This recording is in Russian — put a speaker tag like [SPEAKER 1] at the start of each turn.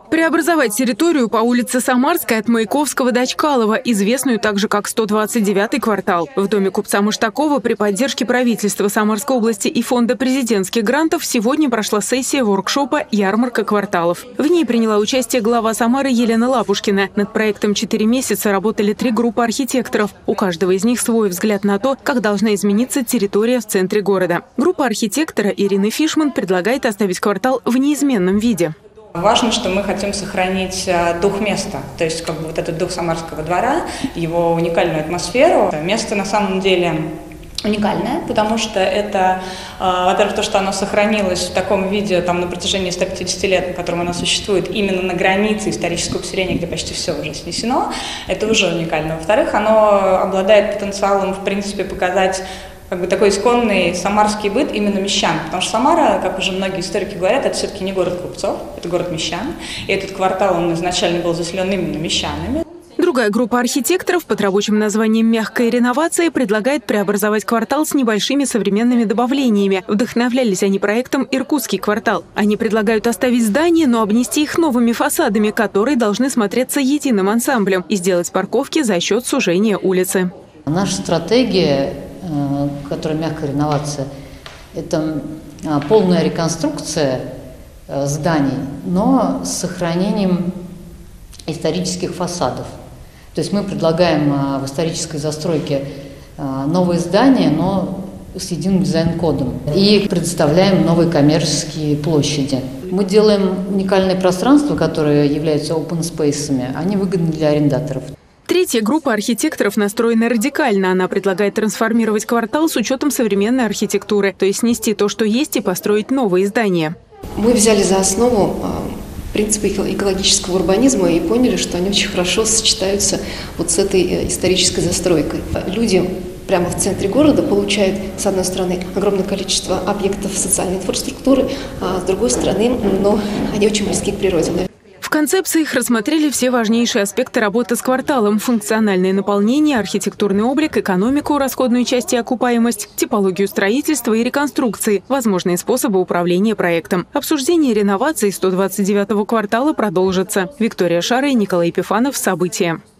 [SPEAKER 1] Преобразовать территорию по улице Самарской от Маяковского до Чкалова, известную также как 129-й квартал. В доме купца Маштакова при поддержке правительства Самарской области и фонда президентских грантов сегодня прошла сессия воркшопа «Ярмарка кварталов». В ней приняла участие глава Самары Елена Лапушкина. Над проектом 4 месяца работали 3 группы архитекторов. У каждого из них свой взгляд на то, как должна измениться территория в центре города. Группа архитектора Ирины Фишман предлагает оставить квартал в неизменном виде.
[SPEAKER 2] Важно, что мы хотим сохранить дух места, то есть вот этот дух Самарского двора, его уникальную атмосферу. Место на самом деле уникальное, потому что это, во-первых, то, что оно сохранилось в таком виде на протяжении 150 лет, на котором оно существует, именно на границе исторического поселения, где почти все уже снесено, это уже уникально. Во-вторых, оно обладает потенциалом, в принципе, показать такой исконный самарский быт именно мещан. Потому что Самара, как уже многие историки говорят, это все-таки не город купцов, это город мещан. И этот квартал, он изначально был заселен именно мещанами.
[SPEAKER 1] Другая группа архитекторов под рабочим названием «Мягкая реновация» предлагает преобразовать квартал с небольшими современными добавлениями. Вдохновлялись они проектом «Иркутский квартал». Они предлагают оставить здания, но обнести их новыми фасадами, которые должны смотреться единым ансамблем, и сделать парковки за счет сужения улицы.
[SPEAKER 3] Наша стратегия, которая мягкая реновация, это полная реконструкция зданий, но с сохранением исторических фасадов. То есть мы предлагаем в исторической застройке новые здания, но с единым дизайн-кодом. И предоставляем новые коммерческие площади. Мы делаем уникальные пространства, которые являются open-спейсами. Они выгодны для арендаторов.
[SPEAKER 1] Третья группа архитекторов настроена радикально. Она предлагает трансформировать квартал с учетом современной архитектуры, то есть снести то, что есть, и построить новые здания.
[SPEAKER 4] Мы взяли за основу принципы экологического урбанизма и поняли, что они очень хорошо сочетаются с этой исторической застройкой. Люди прямо в центре города получают, с одной стороны, огромное количество объектов социальной инфраструктуры, а с другой стороны, они очень близки к природе.
[SPEAKER 1] В концепциях рассмотрели все важнейшие аспекты работы с кварталом: функциональное наполнение, архитектурный облик, экономику, расходную часть и окупаемость, типологию строительства и реконструкции, возможные способы управления проектом. Обсуждение реновации 129-го квартала продолжится. Виктория Шара и Николай Епифанов. События.